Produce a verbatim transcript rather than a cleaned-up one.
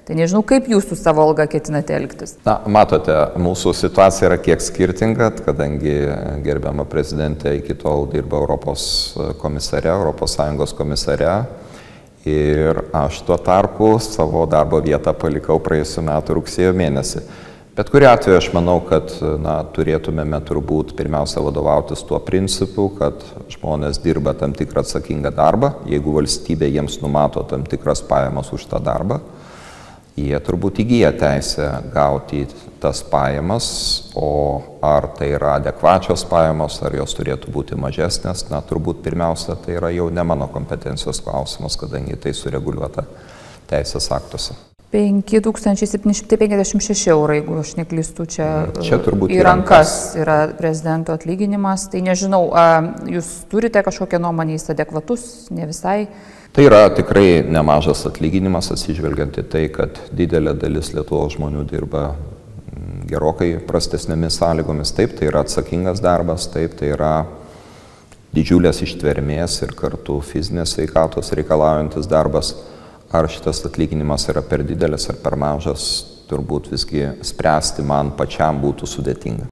Tai nežinau, kaip jūs su savo alga ketinate elgtis. Na, matote, mūsų situacija yra kiek skirtinga, kadangi gerbiama prezidentė iki tol dirba Europos komisare, Europos Sąjungos komisare. Ir aš tuo tarpu savo darbo vietą palikau praėjusiu metu rugsėjo mėnesį. Bet kuriuo atveju aš manau, kad na, turėtumėme turbūt pirmiausia vadovautis tuo principu, kad žmonės dirba tam tikrą atsakingą darbą. Jeigu valstybė jiems numato tam tikras pajamas už tą darbą, jie turbūt įgyja teisę gauti tas pajamas, o ar tai yra adekvačios pajamos, ar jos turėtų būti mažesnės, na turbūt pirmiausia tai yra jau ne mano kompetencijos klausimas, kadangi tai sureguliuota teisės aktuose. penki tūkstančiai septyni šimtai penkiasdešimt šeši eurai, jeigu aš neklystu, čia, čia turbūt į rankas yra prezidento atlyginimas. Tai nežinau, jūs turite kažkokią nuomonę, jis adekvatus, ne visai? Tai yra tikrai nemažas atlyginimas, atsižvelgiant į tai, kad didelė dalis Lietuvos žmonių dirba gerokai prastesnėmis sąlygomis. Taip, tai yra atsakingas darbas, taip, tai yra didžiulės ištvermės ir kartu fizinės sveikatos reikalaujantis darbas. Ar šitas atlyginimas yra per didelis ar per mažas, turbūt visgi spręsti man pačiam būtų sudėtinga.